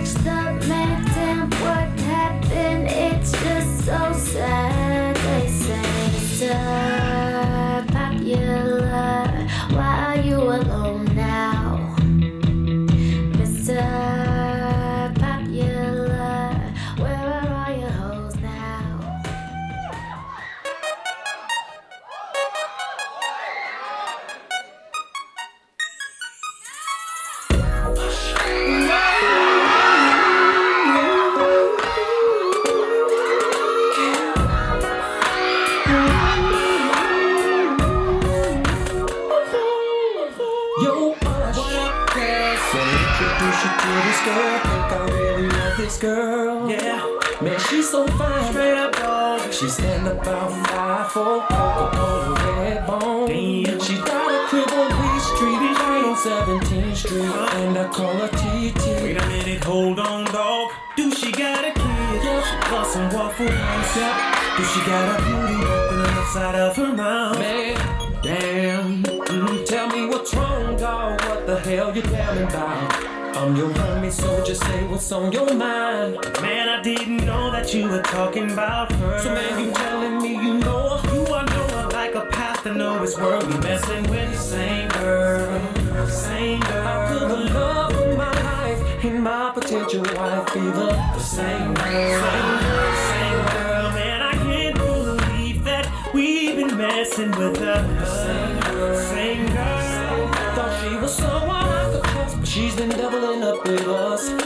text the man, damn, what happened? It's just so sad. They say, Mr. Popular, why are you alone now? Mr. Popular, where are all your hoes now? Girl, think I really love this girl. Yeah, man, she's so fine. Straight up dog. She stand about 5'4", Coca-Cola red bone. Damn. She got a crib on Beach Street, right on 17th Street, and I call her TT. Wait a minute, hold on, dog. Do she got a kid? Yeah. She got some waffle ice. Yeah. Do she got a beauty open on the side of her mouth? Man, damn. Tell me what's wrong, dog. What the hell you telling about? I'm your homie, so just say what's on your mind. Man, I didn't know that you were talking about her. So man, you telling me you know her? You I know her like a path to know his world. We messing with the same girl, same girl. How could the love of my life and my potential wife be the same girl? Same girl, man, I can't believe that we've been messing with her. Same girl. Thought she was someone I could trust, but she's been doubling up with us.